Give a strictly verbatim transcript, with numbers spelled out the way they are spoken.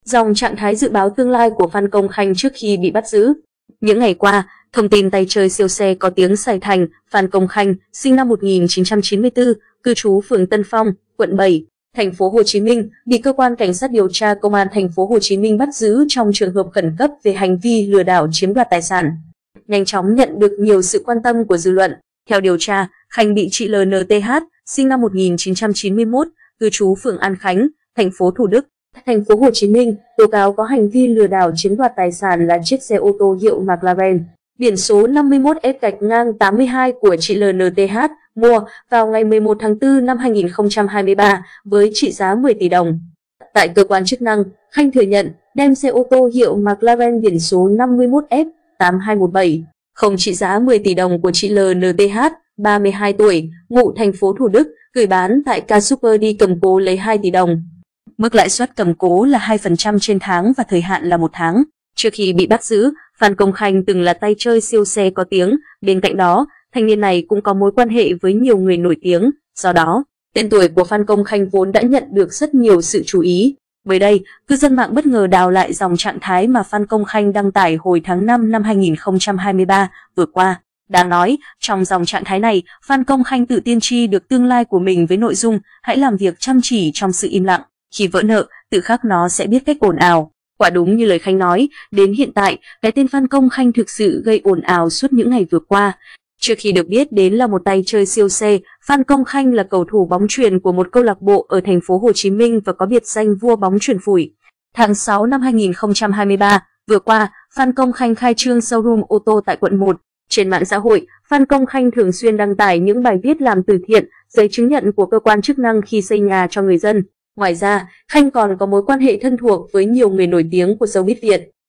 Dòng trạng thái dự báo tương lai của Phan Công Khanh trước khi bị bắt giữ. Những ngày qua, thông tin tay chơi siêu xe có tiếng Sài Thành, Phan Công Khanh, sinh năm một nghìn chín trăm chín mươi tư, cư trú phường Tân Phong, quận bảy, thành phố Hồ Chí Minh, bị cơ quan cảnh sát điều tra công an thành phố Hồ Chí Minh bắt giữ trong trường hợp khẩn cấp về hành vi lừa đảo chiếm đoạt tài sản. Nhanh chóng nhận được nhiều sự quan tâm của dư luận. Theo điều tra, Khanh bị chị lờ en tê hát, sinh năm một nghìn chín trăm chín mươi mốt, cư trú phường An Khánh, thành phố Thủ Đức, thành phố Hồ Chí Minh, tố cáo có hành vi lừa đảo chiếm đoạt tài sản là chiếc xe ô tô hiệu McLaren, biển số năm mươi mốt F gạch ngang tám mươi hai của chị lờ en tê hát mua vào ngày mười một tháng tư năm hai nghìn không trăm hai mươi ba với trị giá mười tỷ đồng. Tại cơ quan chức năng, Khanh thừa nhận đem xe ô tô hiệu McLaren biển số năm mươi mốt F tám hai một bảy, không trị giá mười tỷ đồng của chị lờ en tê hát, ba mươi hai tuổi, ngụ thành phố Thủ Đức, gửi bán tại Car Super đi cầm cố lấy hai tỷ đồng. Mức lãi suất cầm cố là hai phần trăm trên tháng và thời hạn là một tháng. Trước khi bị bắt giữ, Phan Công Khanh từng là tay chơi siêu xe có tiếng. Bên cạnh đó, thanh niên này cũng có mối quan hệ với nhiều người nổi tiếng. Do đó, tên tuổi của Phan Công Khanh vốn đã nhận được rất nhiều sự chú ý. Mới đây, cư dân mạng bất ngờ đào lại dòng trạng thái mà Phan Công Khanh đăng tải hồi tháng năm năm hai nghìn không trăm hai mươi ba vừa qua. Đáng nói, trong dòng trạng thái này, Phan Công Khanh tự tiên tri được tương lai của mình với nội dung hãy làm việc chăm chỉ trong sự im lặng. Khi vỡ nợ, tự khắc nó sẽ biết cách ồn ào. Quả đúng như lời Khanh nói, đến hiện tại, cái tên Phan Công Khanh thực sự gây ồn ào suốt những ngày vừa qua. Trước khi được biết đến là một tay chơi siêu xe, Phan Công Khanh là cầu thủ bóng chuyền của một câu lạc bộ ở thành phố Hồ Chí Minh và có biệt danh vua bóng chuyền phủi. Tháng sáu năm hai nghìn không trăm hai mươi ba, vừa qua, Phan Công Khanh khai trương showroom ô tô tại quận một. Trên mạng xã hội, Phan Công Khanh thường xuyên đăng tải những bài viết làm từ thiện, giấy chứng nhận của cơ quan chức năng khi xây nhà cho người dân. Ngoài ra, Khanh còn có mối quan hệ thân thuộc với nhiều người nổi tiếng của showbiz Việt.